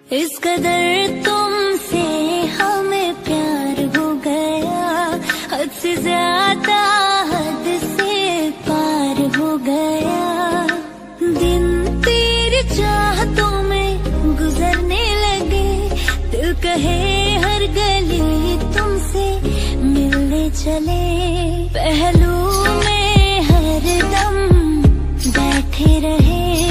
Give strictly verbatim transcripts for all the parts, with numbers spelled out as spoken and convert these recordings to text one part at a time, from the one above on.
इस कदर तुमसे हमें प्यार हो गया, हद से ज्यादा हद से पार हो गया। दिन तेरी चाहतों में गुजरने लगे, दिल कहे हर गली तुमसे मिलने चले। पहलू में हर दम बैठे रहे,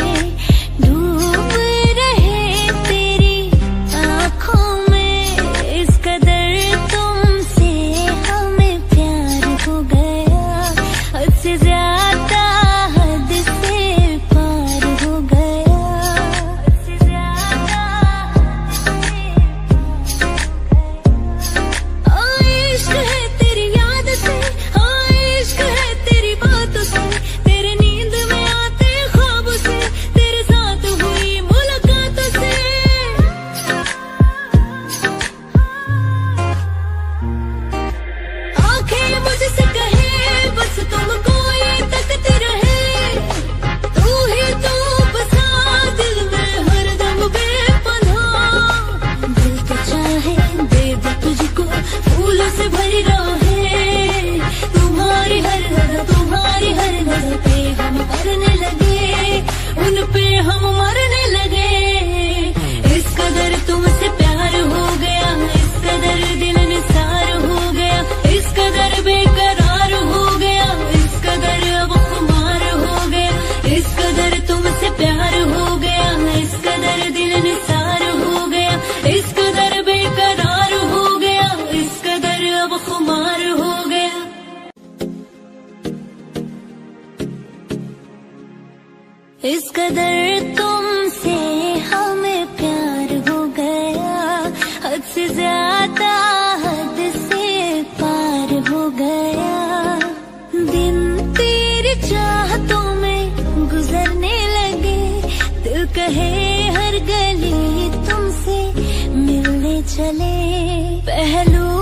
इस कदर तुमसे हमें प्यार हो गया, हद से ज्यादा हद से पार हो गया। दिन तेरी चाहतों में गुजरने लगे, दिल कहे हर गली तुमसे मिलने चले। पहलू